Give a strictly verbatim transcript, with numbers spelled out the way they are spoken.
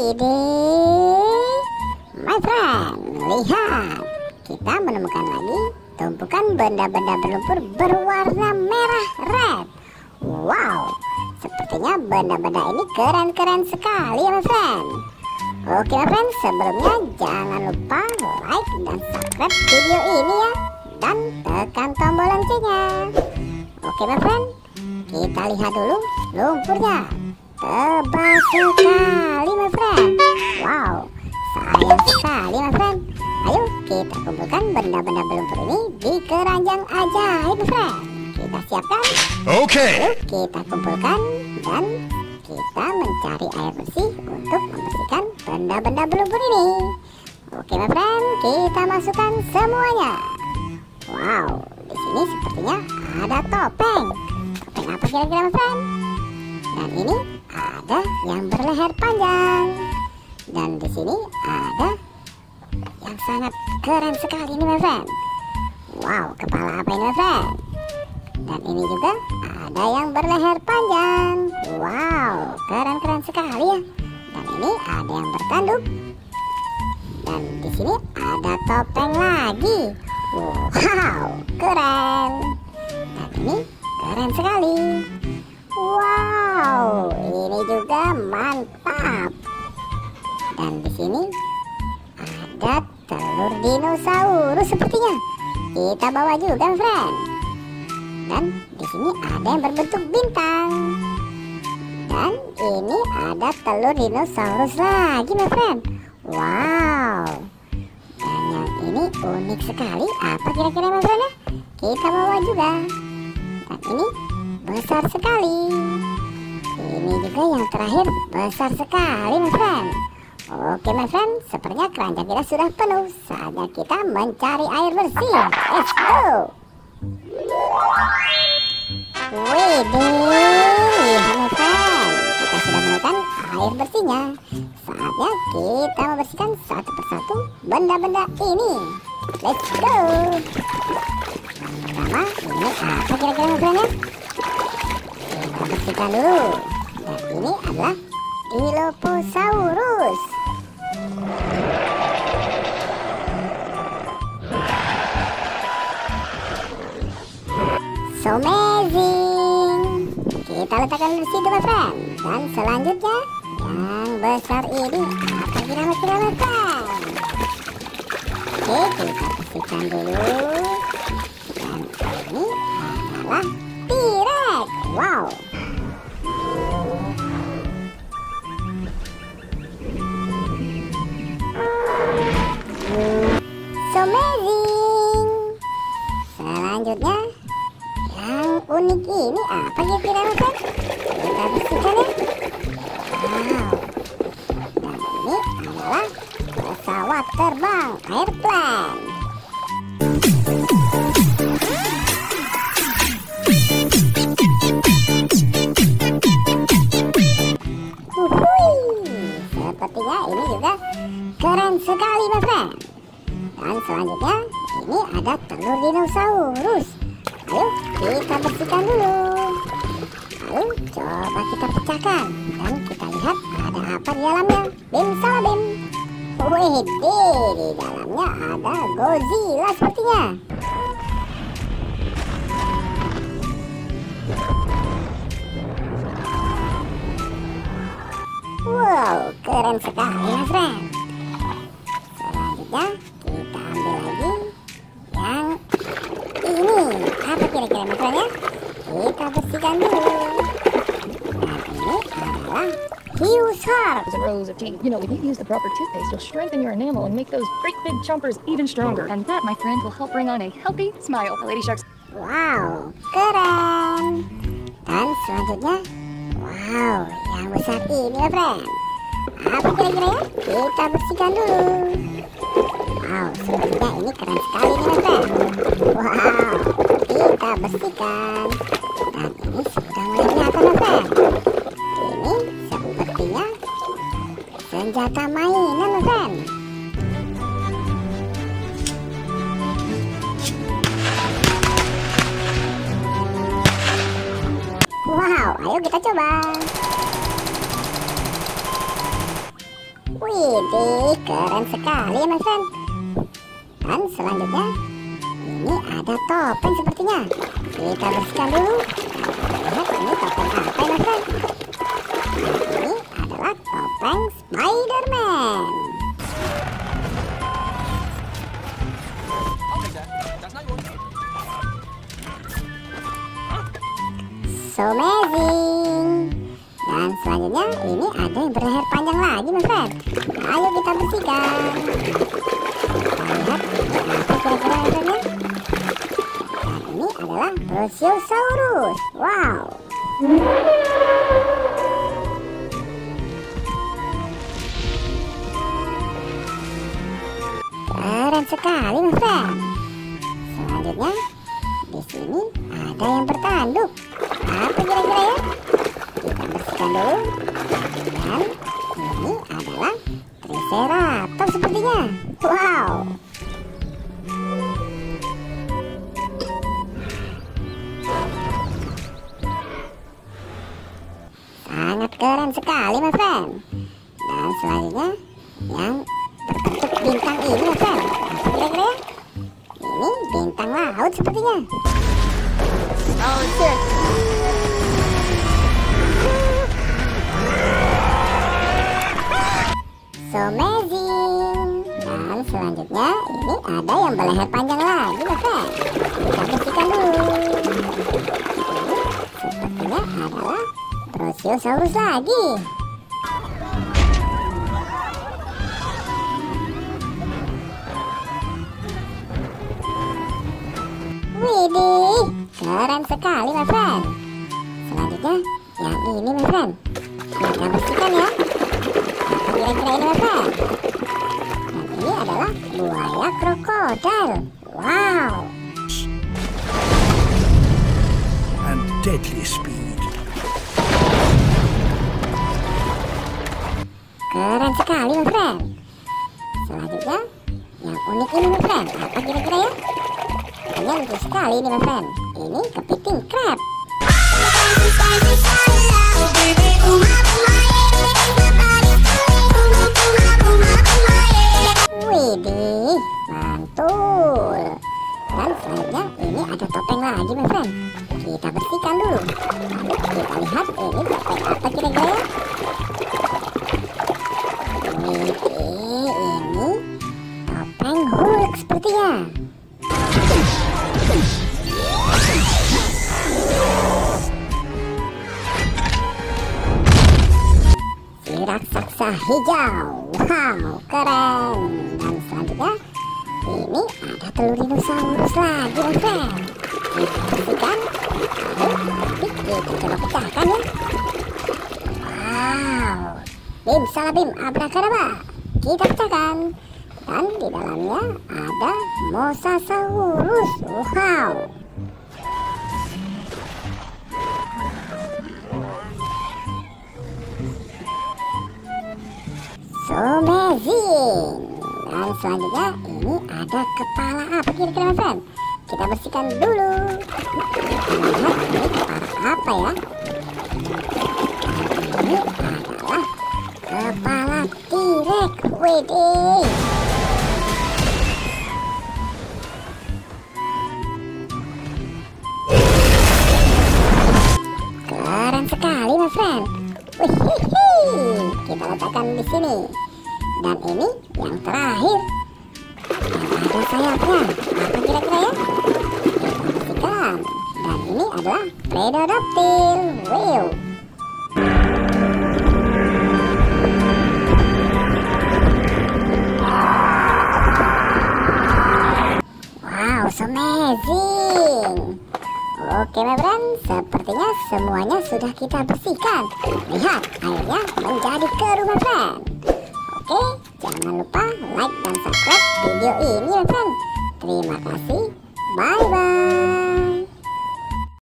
Widih, my friend, lihat, kita menemukan lagi tumpukan benda-benda berlumpur berwarna merah red. Wow, sepertinya benda-benda ini keren-keren sekali ya my friend. Oke my friend, sebelumnya jangan lupa like dan subscribe video ini ya, dan tekan tombol loncengnya. Oke my friend, kita lihat dulu lumpurnya. Tebal sekali my friend. Wow, sayang sekali my friend. Ayo kita kumpulkan benda-benda berlumpur ini di keranjang ajaib my friend. Kita siapkan. Oke. Okay. Ayo kita kumpulkan dan kita mencari air bersih untuk membersihkan benda-benda berlumpur ini. Oke my friend, kita masukkan semuanya. Wow, di sini sepertinya ada topeng. Topeng apa kira-kira my friend? Dan ini ada yang berleher panjang. Dan di sini ada yang sangat keren sekali ini my friend. Wow, kepala apa ini my friend? Dan ini juga ada yang berleher panjang. Wow, keren-keren sekali ya. Dan ini ada yang bertanduk. Dan di sini ada topeng lagi. Wow, keren. Dan ini keren sekali. Wow, ini juga mantap. Dan di sini ada telur dinosaurus sepertinya. Kita bawa juga, friend. Dan di sini ada yang berbentuk bintang. Dan ini ada telur dinosaurus lagi, my friend. Wow. Dan yang ini unik sekali. Apa kira-kira, my friend ya? Kita bawa juga. Dan ini besar sekali. Ini juga yang terakhir besar sekali my friend. Oke my friend, sepertinya keranjang kita sudah penuh. Saatnya kita mencari air bersih. Let's go. Widih, lihat my friend, kita sudah menemukan air bersihnya. Saatnya kita membersihkan satu persatu benda-benda ini. Let's go. Pertama, ini apa kira-kira my friend ya? Kita bersihkan dulu. Dan ini adalah Dilophosaurus. So amazing. Kita letakkan di situ my friend. Dan selanjutnya yang besar ini apa kira-kira my friend? Oke, kita bersihkan dulu. Dan ini adalah T-Rex. Wow. So amazing. Selanjutnya yang unik ini apa kira-kira my friend? Kita bersihkan ya. Wow. Dan ini adalah pesawat terbang airplane. Sepertinya ini juga keren sekali my friend. Dan selanjutnya ini ada telur dinosaurus. Ayo kita bersihkan dulu. Lalu coba kita pecahkan. Dan kita lihat ada apa di dalamnya. Bim salah bim. Wih, di dalamnya ada Godzilla sepertinya. Wow, keren sekali my friend. Selanjutnya kita ambil lagi yang ini. Apa kira-kira my friend ya? Kita bersihkan dulu. Dan ini adalah hiu shark. Rows of teeth. You know, if you use the proper toothpaste, you'll strengthen your enamel and make those great big chompers even stronger. And that, my friend, will help bring on a healthy smile. Lady Sharks. Wow, keren. Dan selanjutnya, wow, yang besar ini my friend. Apa kira-kira ya? Kita bersihkan dulu. Wow, sepertinya ini keren sekali nih my friend. Wow, kita bersihkan. Dan ini sudah mulai kelihatan my friend. Ini sepertinya senjata mainan my friend. Wow, ayo kita coba. Widih, keren sekali ya my friend. Dan selanjutnya ini ada topeng sepertinya. Kita bersihkan dulu. Lihat ini topeng apa ya my friend? Ini adalah topeng Spider-Man. So amazing. Dan selanjutnya ini ada yang berleher panjang lagi my friend. Ayo kita bersihkan. Kita lihat apa kira-kira lehernya. Dan ini adalah Brachiosaurus. Wow. Keren sekali my friend. Selanjutnya di sini ada yang bertanduk. Apa kira-kira ya? Kita bersihkan dulu. Dan ini adalah Triceratops sepertinya. Wow. Sangat keren sekali my friend. Dan selanjutnya yang berbentuk bintang ini my friend. Apa kira-kira ya? Ini bintang laut sepertinya. Oh, shit. So amazing. Dan selanjutnya ini ada yang berleher panjang lagi my friend. Kita bersihkan dulu. Ini sepertinya adalah Brachiosaurus lagi. Widih, keren sekali my friend. Selanjutnya yang ini my friend. Kita bersihkan ya. Apa kira-kira ini my friend? Dan ini adalah buaya krokodil. Wow. And deadly speed. Keren sekali my friend. Selanjutnya yang unik ini my friend. Apa kira-kira ya? Kayaknya lucu sekali ini my friend. Ini kepiting crab. Widih, mantul. Dan selanjutnya ini ada topeng lagi my friend. Kita bersihkan dulu. Lalu kita lihat ini topeng apa kira-kira ya? Widih, ini topeng Hulk sepertinya. Si raksasa hijau. Wow, keren. Dan selanjutnya ini ada telur dinosaurus lagi my friend. Kita bersihkan. Lalu nanti kita coba pecahkan ya. Wow. Bim salah bim abrakadabra. Kita pecahkan. Dan di dalamnya ada Mosasaurus. Wow. So amazing. Dan selanjutnya ini ada kepala apa kira-kira my friend? Kita bersihkan dulu. Kita lihat ini kepala apa ya? Ini adalah kepala T-Rex. Widih. Keren sekali my friend. Wihihi. Kita letakkan di sini. Dan ini yang terakhir. Yang ada sayapnya. Apa kira-kira ya? Kita bersihkan. Dan ini adalah Pterodactyl. Wow. Wow, so amazing. Oke my friend, sepertinya semuanya sudah kita bersihkan. Lihat, airnya menjadi keruh my friend. Oke, jangan lupa like dan subscribe video ini my friend. Terima kasih, bye bye.